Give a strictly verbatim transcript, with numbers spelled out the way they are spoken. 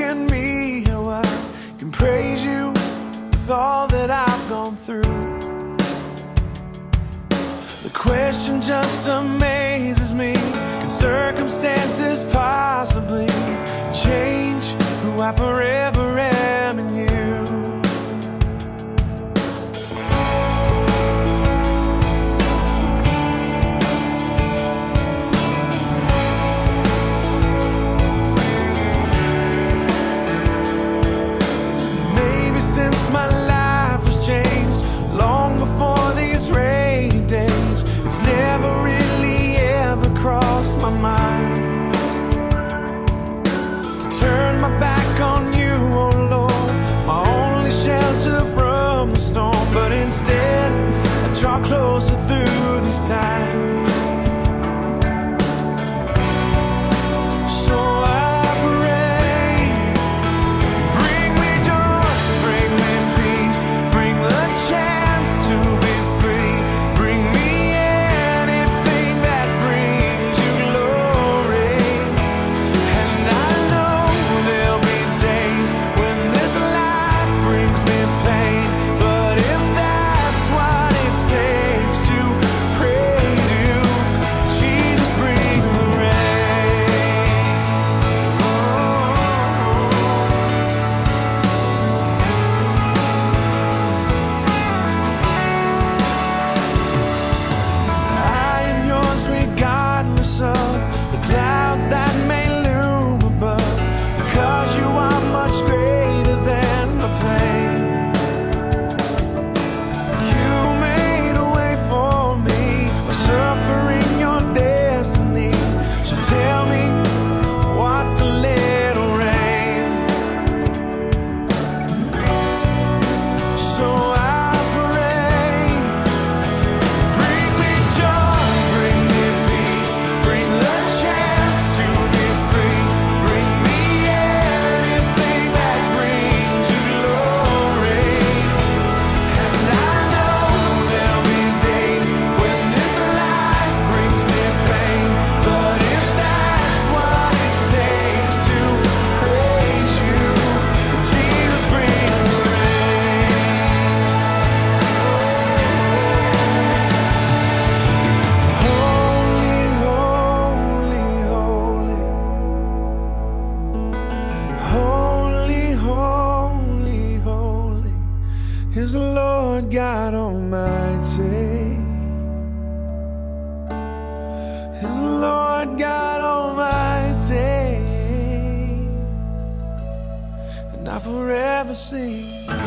asking me how I can praise you with all that I've gone through. The question just amazes me. Can circumstances possibly change who I forever am in you? Is the Lord God Almighty. Is the Lord God Almighty. And I forever sing.